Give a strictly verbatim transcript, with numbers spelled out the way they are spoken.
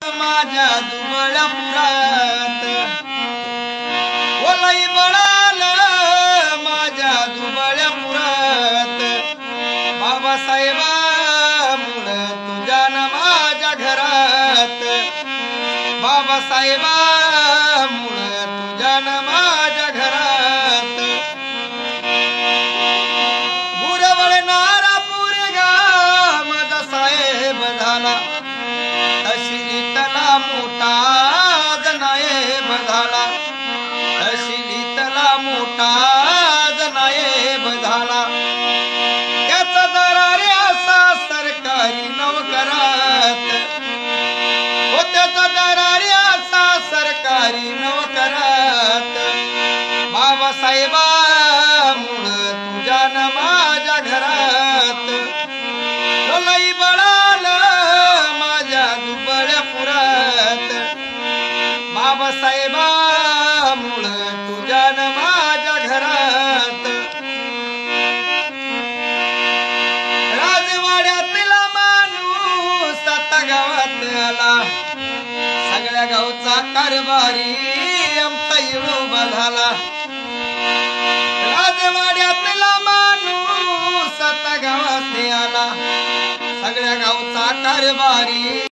माझ्या दुबळ्या पुरात ओलाई बळाल माझ्या दुबळ्या पुरात बाबासाहेबामुळ तुझ्या न माझ्या घरात बाबासाहेबामुळ तुझ्या न माझ्या घरात गुरवळणारा पुरेगा माझा साहेब झाला तशिलीतला मोठा जनायब झाला तशिलीतला मोठा जनायब झाला त्याचा दरारे असा सरकारी नोकरात हो त्याचा दरारे असा सरकारी नोकरात बाबासाहेबामुळ तुझ्या न माझ्या घरात ओलाई बळाल माझ्या दुबळ्या पुरात बाबासाहेबामुळ तुझ्या न माझ्या घरात राजवाड्यातला माणूस आता गावात आला सगळ्या गावचा कारभारी आमचा उभा झाला राजवाड्यातला माणूस आता गावात आला सगळ्या गावचा कारभारी